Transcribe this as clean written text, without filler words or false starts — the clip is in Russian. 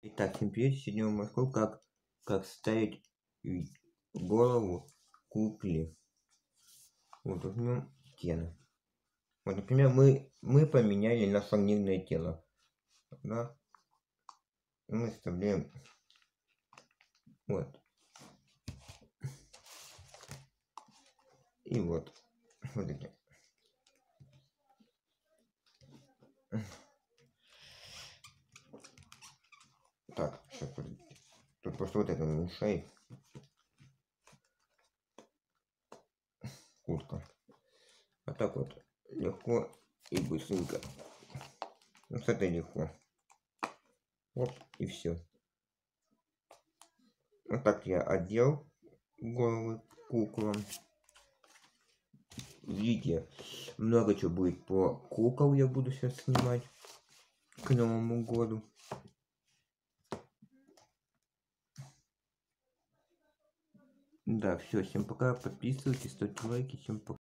Итак, всем привет! Сегодня я вам расскажу, как ставить голову кукле. Вот возьмем стену. Вот, например, мы поменяли на фарнирное тело. Да? И мы вставляем вот. И вот. Смотрите. Так, сейчас подождите. Тут просто вот это мешает. Куртка. А так вот легко и быстренько. Ну, с этой легко. Вот и все. Вот так я одел головы куклам. Видите, много чего будет по кукол, я буду сейчас снимать к Новому году. Да, все, всем пока, подписывайтесь, ставьте лайки, всем пока.